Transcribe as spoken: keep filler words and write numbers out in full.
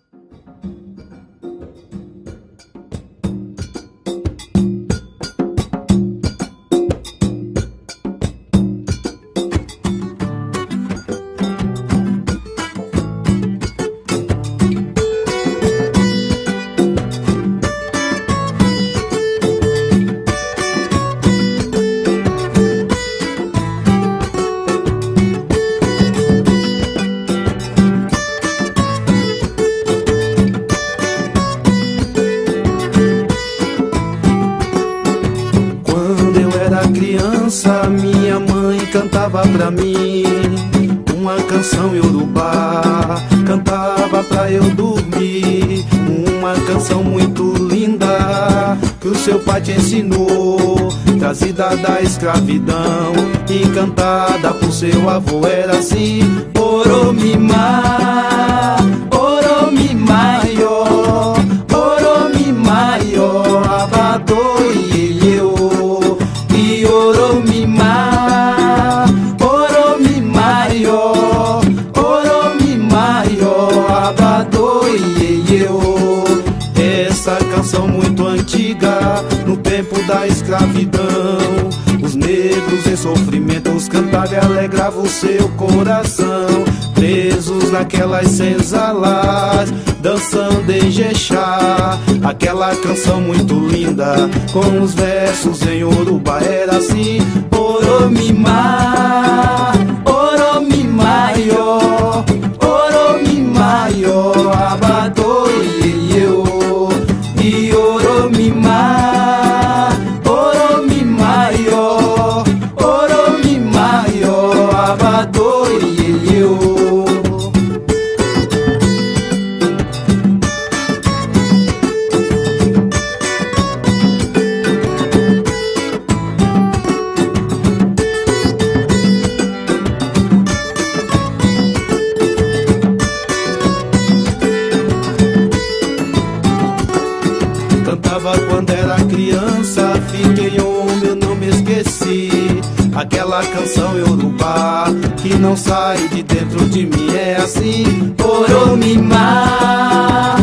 Criança, minha mãe cantava pra mim uma canção iorubá, cantava pra eu dormir, uma canção muito linda que o seu pai te ensinou, trazida da escravidão e cantada por seu avô. Era assim: Oromimá, Oromimaió, Oromimaió, Abadô ieyeu. Oromimá, Oromimaió, Oromimaió, Abadô ieyeu. Essa canção muito antiga, no tempo da escravidão, os negros em sofrimentos cantavam e alegravam o seu coração, presos naquelas senzalas, dançando em Jexá. Aquela canção muito linda, com os versos em Yorubá, era assim: Oromimá, Oromimaió, Oromimaió, Abadô ieyeu. E Oromimá, Oromimaió, Oromimaió, Abadô ieyeu. Cantava quando era criança, fiquei homem, eu não me esqueci. Aquela canção iorubá que não sai de dentro de mim, é assim: Oromimá,